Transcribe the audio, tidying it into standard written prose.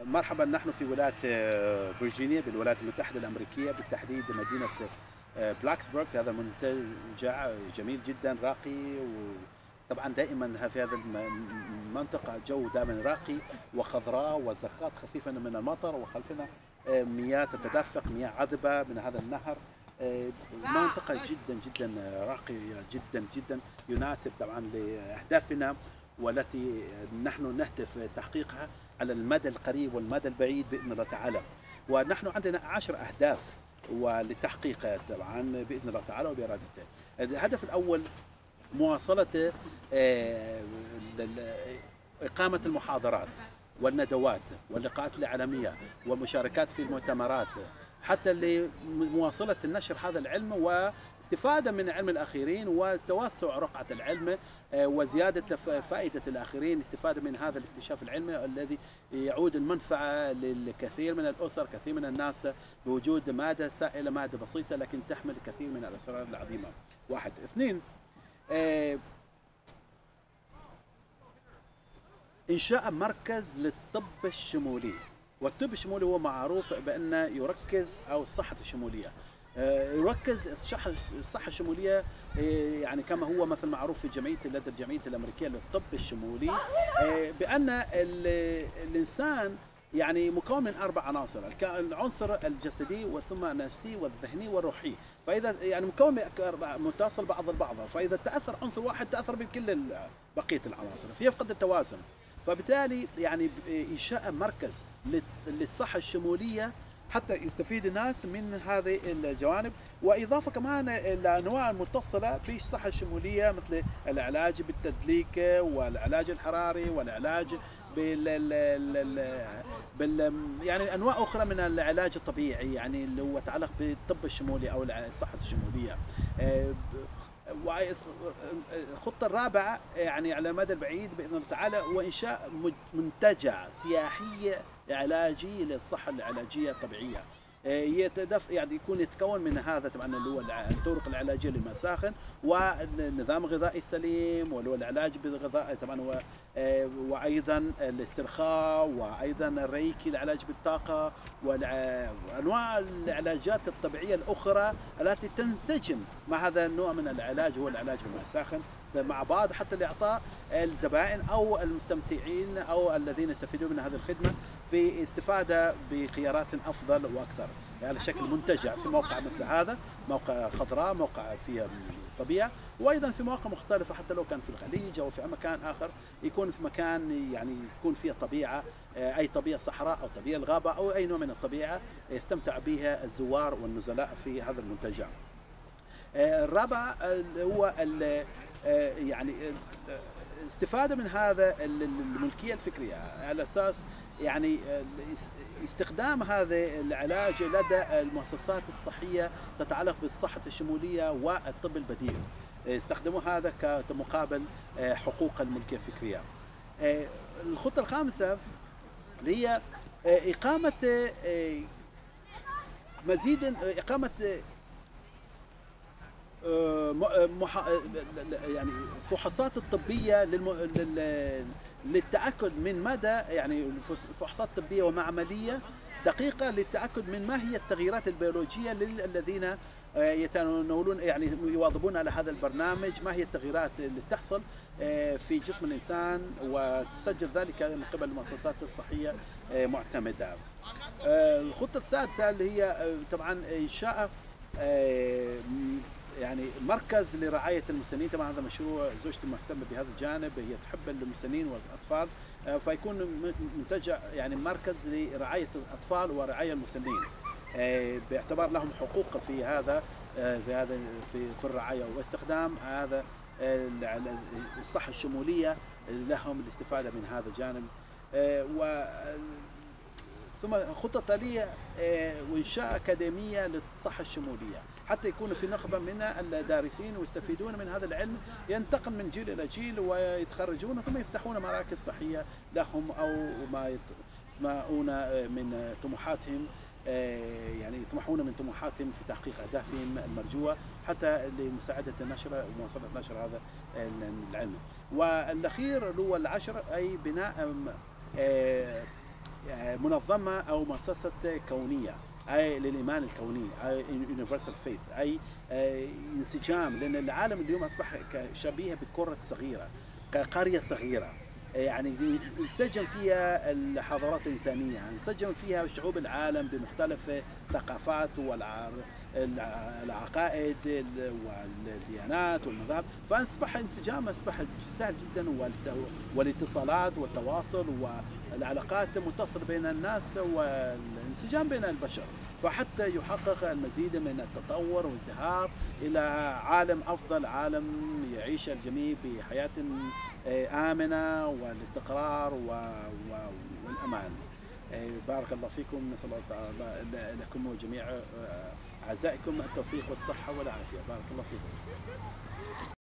مرحبا، نحن في ولاية فيرجينيا بالولايات المتحدة الأمريكية، بالتحديد مدينة بلاكسبورغ. في هذا المنتجع جميل جدا راقي، وطبعا دائما في هذا المنطقة الجو دائما راقي وخضراء وزخات خفيفة من المطر، وخلفنا مياه تتدفق، مياه عذبة من هذا النهر. منطقة جدا جدا راقية جدا جدا، يناسب طبعا لأهدافنا والتي نحن نهدف تحقيقها على المدى القريب والمدى البعيد بإذن الله تعالى. ونحن عندنا 10 أهداف ولتحقيقها طبعا بإذن الله تعالى وبإرادته. الهدف الأول مواصلة إقامة المحاضرات والندوات واللقاءات الإعلامية والمشاركات في المؤتمرات، حتى لمواصلة النشر هذا العلم واستفادة من علم الآخرين وتوسع رقعة العلم وزيادة فائدة الآخرين، استفادة من هذا الاكتشاف العلمي الذي يعود المنفعة للكثير من الأسر، كثير من الناس، بوجود مادة سائلة، مادة بسيطة لكن تحمل الكثير من الأسرار العظيمة. واحد. اثنين، إنشاء مركز للطب الشمولي. والطب الشمولي هو معروف بأنه يركز، أو الصحة الشمولية يركز الصحة الشمولية، يعني كما هو مثل معروف في لدى الجمعية الأمريكية للطب الشمولي، بأن الإنسان يعني مكون من 4 عناصر: العنصر الجسدي وثم النفسي والذهني والروحي. فإذا يعني مكون متصل بعض البعض، فإذا تأثر عنصر واحد تأثر بكل بقية العناصر، فيفقد التوازن. فبالتالي يعني إنشاء مركز للصحة الشمولية حتى يستفيد الناس من هذه الجوانب، وإضافة كمان الأنواع المتصلة بالصحة الشمولية مثل العلاج بالتدليك والعلاج الحراري والعلاج يعني أنواع أخرى من العلاج الطبيعي، يعني اللي هو يتعلق بالطب الشمولي أو الصحة الشمولية. الخطة الرابعة يعني على المدى البعيد بإذن الله تعالى هو إنشاء منتجع سياحي علاجي للصحة العلاجية الطبيعية، يعني يتكون من هذا طبعا اللي هو الطرق العلاجيه للمساخن والنظام الغذائي السليم، واللي هو العلاج بالغذاء طبعا، وايضا الاسترخاء، وايضا الريكي العلاج بالطاقه، وانواع العلاجات الطبيعيه الاخرى التي تنسجم مع هذا النوع من العلاج، هو العلاج بالمساخن مع بعض، حتى لاعطاء الزبائن او المستمتعين او الذين يستفيدون من هذه الخدمه في استفاده بخيارات افضل واكثر على يعني شكل منتجع في موقع مثل هذا، موقع خضراء، موقع فيها طبيعه، وايضا في مواقع مختلفه حتى لو كان في الخليج او في مكان اخر، يكون في مكان يعني يكون فيها طبيعه، اي طبيعه صحراء او طبيعه الغابه او اي نوع من الطبيعه يستمتع بها الزوار والنزلاء في هذا المنتجع. الرابع هو يعني استفادة من هذا الملكية الفكرية على أساس يعني استخدام هذا العلاج لدى المؤسسات الصحية تتعلق بالصحة الشمولية والطب البديل، استخدموا هذا كمقابل حقوق الملكية الفكرية. الخطة الخامسة هي إقامة إقامة يعني فحوصات الطبية للتأكد من مدى يعني فحوصات طبية ومعملية دقيقة للتأكد من ما هي التغييرات البيولوجية للذين يتناولون يعني يواظبون على هذا البرنامج، ما هي التغييرات اللي تحصل في جسم الإنسان، وتسجل ذلك من قبل المؤسسات الصحية معتمدة. الخطة السادسة اللي هي طبعا إنشاء يعني مركز لرعاية المسنين. طبعا هذا مشروع زوجتي مهتمة بهذا الجانب، هي تحب المسنين والأطفال، فيكون منتجع يعني مركز لرعاية الأطفال ورعاية المسنين، باعتبار لهم حقوق في هذا في الرعاية واستخدام هذا الصحة الشمولية لهم الاستفادة من هذا الجانب. ثم خطة تالية وإنشاء أكاديمية للصحة الشمولية حتى يكون في نخبة من الدارسين ويستفيدون من هذا العلم، ينتقل من جيل إلى جيل ويتخرجون ثم يفتحون مراكز صحية لهم أو ما يطمعون من طموحاتهم، يعني يطمحون من طموحاتهم في تحقيق أهدافهم المرجوة حتى لمساعدة النشر ومواصلة نشر هذا العلم. والأخير هو العشر، أي بناء منظمة أو مؤسسة كونية، أي للإيمان الكوني، أي universal faith، أي انسجام، لأن العالم اليوم أصبح شبيه بكرة صغيرة، كقرية صغيرة، يعني انسجم فيها الحضارات الإنسانية، انسجم فيها شعوب العالم بمختلف ثقافات والعقائد والديانات والمذاهب، فأصبح انسجام، أصبح سهل جدا، والاتصالات والتواصل والعلاقات متصلة بين الناس والانسجام بين البشر، فحتى يحقق المزيد من التطور والازدهار إلى عالم أفضل، عالم يعيش الجميع بحياة آمنة والاستقرار والأمان. بارك الله فيكم، نسأل الله تعالى لكم وجميع أعزائكم التوفيق والصحة والعافية. بارك الله فيكم.